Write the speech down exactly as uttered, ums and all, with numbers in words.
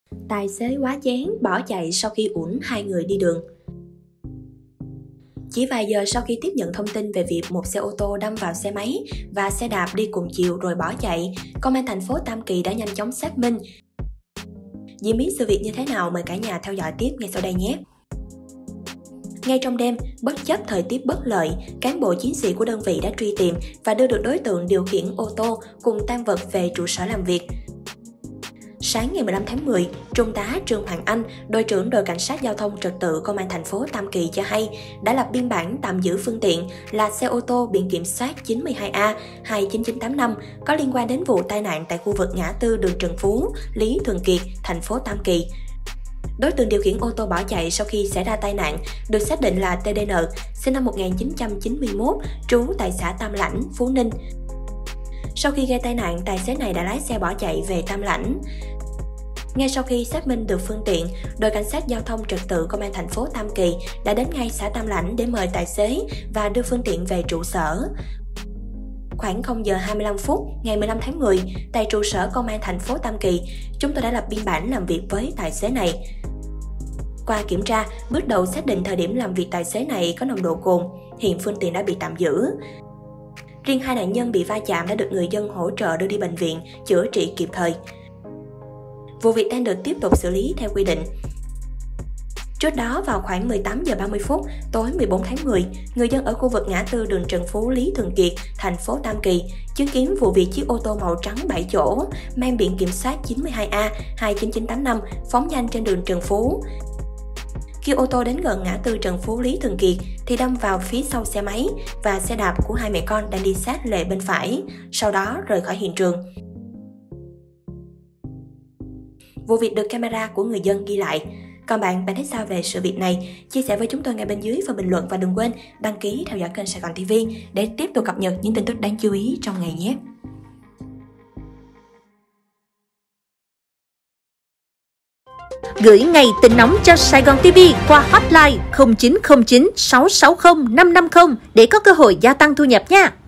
Tài xế quá chén bỏ chạy sau khi uổng hai người đi đường. Chỉ vài giờ sau khi tiếp nhận thông tin về việc một xe ô tô đâm vào xe máy và xe đạp đi cùng chiều rồi bỏ chạy, Công an thành phố Tam Kỳ đã nhanh chóng xác minh. Diễn biến sự việc như thế nào, mời cả nhà theo dõi tiếp ngay sau đây nhé. Ngay trong đêm, bất chấp thời tiết bất lợi, cán bộ chiến sĩ của đơn vị đã truy tìm và đưa được đối tượng điều khiển ô tô cùng tang vật về trụ sở làm việc. Sáng ngày mười lăm tháng mười, Trung tá Trương Hoàng Anh, đội trưởng đội cảnh sát giao thông trật tự Công an thành phố Tam Kỳ cho hay đã lập biên bản tạm giữ phương tiện là xe ô tô biển kiểm soát chín mươi hai A hai chín chín tám năm có liên quan đến vụ tai nạn tại khu vực ngã tư đường Trần Phú, Lý Thường Kiệt, thành phố Tam Kỳ. Đối tượng điều khiển ô tô bỏ chạy sau khi xảy ra tai nạn được xác định là T D N, sinh năm một nghìn chín trăm chín mươi mốt, trú tại xã Tam Lãnh, Phú Ninh. Sau khi gây tai nạn, tài xế này đã lái xe bỏ chạy về Tam Lãnh. Ngay sau khi xác minh được phương tiện, đội cảnh sát giao thông trật tự Công an thành phố Tam Kỳ đã đến ngay xã Tam Lãnh để mời tài xế và đưa phương tiện về trụ sở. Khoảng không giờ hai mươi lăm phút ngày mười lăm tháng mười, tại trụ sở Công an thành phố Tam Kỳ, chúng tôi đã lập biên bản làm việc với tài xế này. Qua kiểm tra, bước đầu xác định thời điểm làm việc tài xế này có nồng độ cồn, hiện phương tiện đã bị tạm giữ. Riêng hai nạn nhân bị va chạm đã được người dân hỗ trợ đưa đi bệnh viện, chữa trị kịp thời. Vụ việc đang được tiếp tục xử lý theo quy định. Trước đó, vào khoảng mười tám giờ ba mươi phút tối mười bốn tháng mười, người dân ở khu vực ngã tư đường Trần Phú, Lý Thường Kiệt, thành phố Tam Kỳ chứng kiến vụ việc chiếc ô tô màu trắng bảy chỗ mang biển kiểm soát chín mươi hai A hai chín chín tám năm phóng nhanh trên đường Trần Phú. Khi ô tô đến gần ngã tư Trần Phú, Lý Thường Kiệt thì đâm vào phía sau xe máy và xe đạp của hai mẹ con đang đi sát lề bên phải, sau đó rời khỏi hiện trường. Vụ việc được camera của người dân ghi lại. Còn bạn, bạn thấy sao về sự việc này? Chia sẻ với chúng tôi ngay bên dưới phần bình luận và đừng quên đăng ký theo dõi kênh Sài Gòn ti vi để tiếp tục cập nhật những tin tức đáng chú ý trong ngày nhé. Gửi ngay tin nóng cho Sài Gòn ti vi qua hotline không chín không chín sáu sáu không năm năm không để có cơ hội gia tăng thu nhập nha.